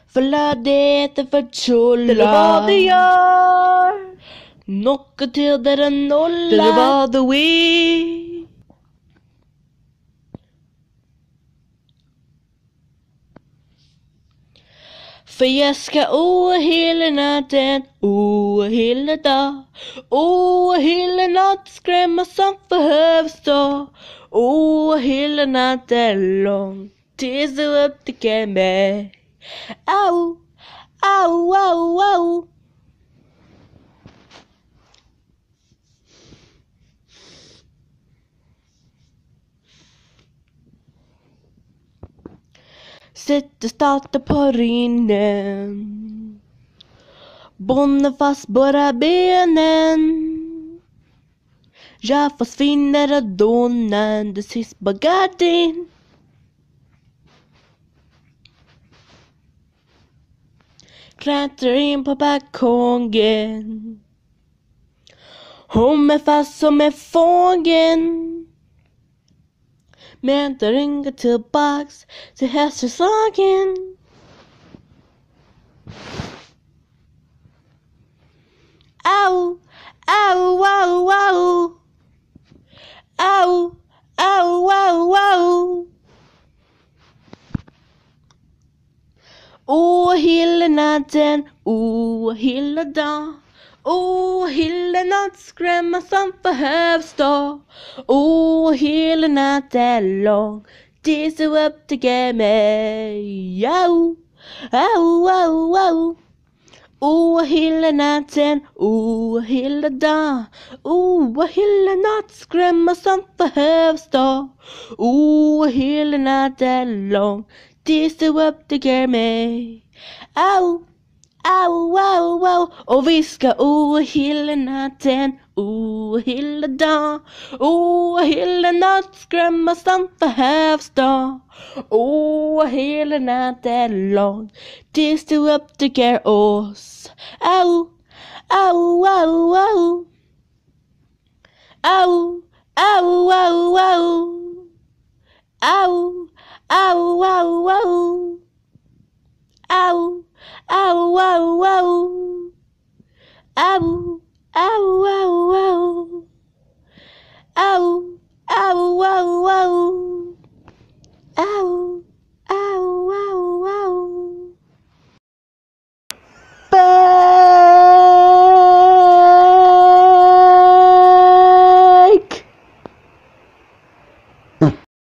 Förlödigheter för tjolla. Det är vad du gör. Något till där en nolla. Det är vad du vill. För jag ska hela natten, hela dag, hela natt skrämma som behövs då. Hela natten lång tills du upptäcker mig. Au, au, au, au. Sätter starta på rinnen. Bonden fast bara benen. Jag försvinner av donen. Det sist bagardin. Klättrar in på balkongen. Hon är fast som en fågeln. Men det ringer tillbaks till hästsäsongen. Au, au, au, au. Au, au, au, au. Hela natten, hela dag. Hela natt skrämma som behövs då. Hela natten lång tills du upptäcker mig. Au, au, au, au. Hela natten, hela dag. Hela natt skrämma som behövs då. Hela natten lång tills du upptäcker mig. Au, au, au, au. Och vi ska hela natten, hela dag. Hela natt skrämma som behövs då. Hela natten lång tills du upptäcker oss. Au, au, au, au. Au, au, au, au. Au, au, au, au. Au, au, au, au. Au, au, au, au. Au, au, au, au. Au.